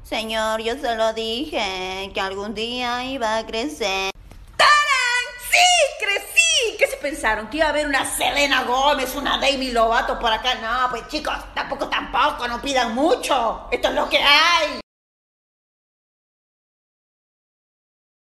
Señor, yo solo dije que algún día iba a crecer. ¡Sí, crecí! ¿Qué se pensaron? ¿Que iba a haber una Selena Gómez, una Demi Lovato por acá? No, pues chicos, tampoco, no pidan mucho. Esto es lo que hay.